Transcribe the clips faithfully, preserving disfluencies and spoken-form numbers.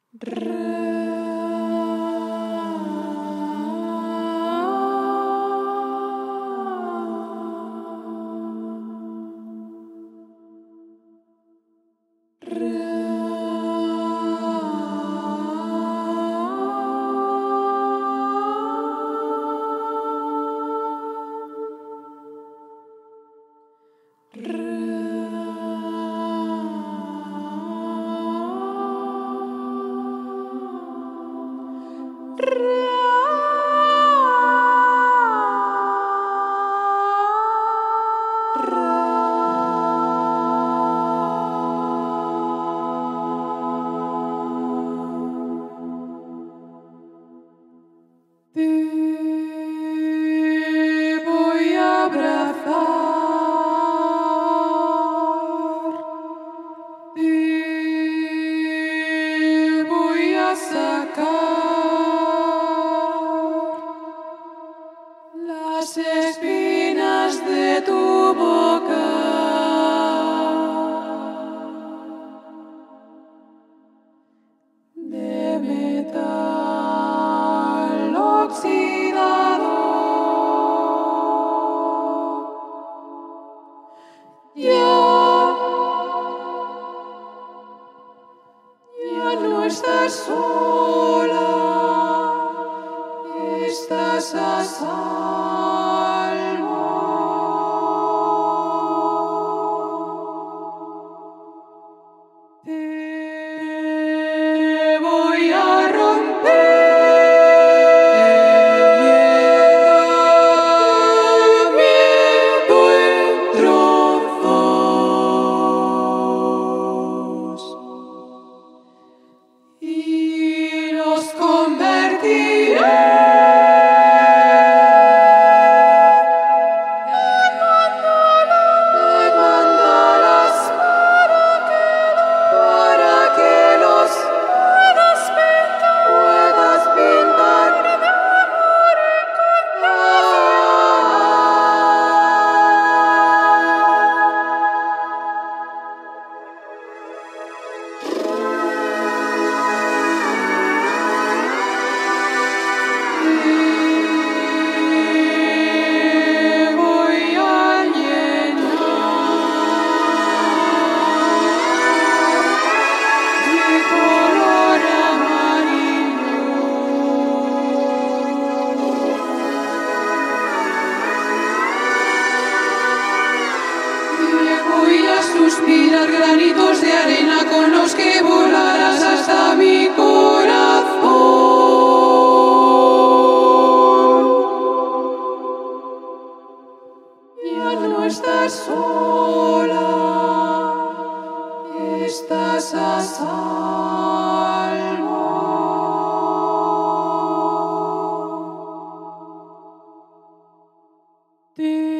Las espinas de tu boca, de metal oxidado, ya, ya no estás sola, estás a salvo. Suspirar granitos de arena con los que volarás hasta mi corazón. Ya no estás sola, estás a salvo. Te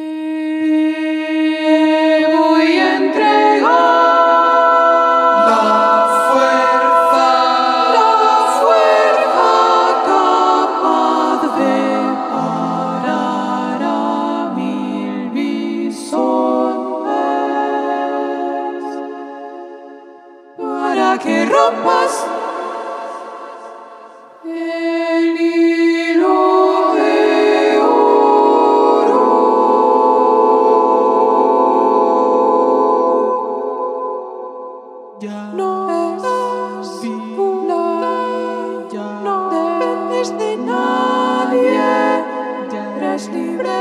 que rompas el hilo de oro. Ya no es viva, ya no dependes de nadie, ya eres libre.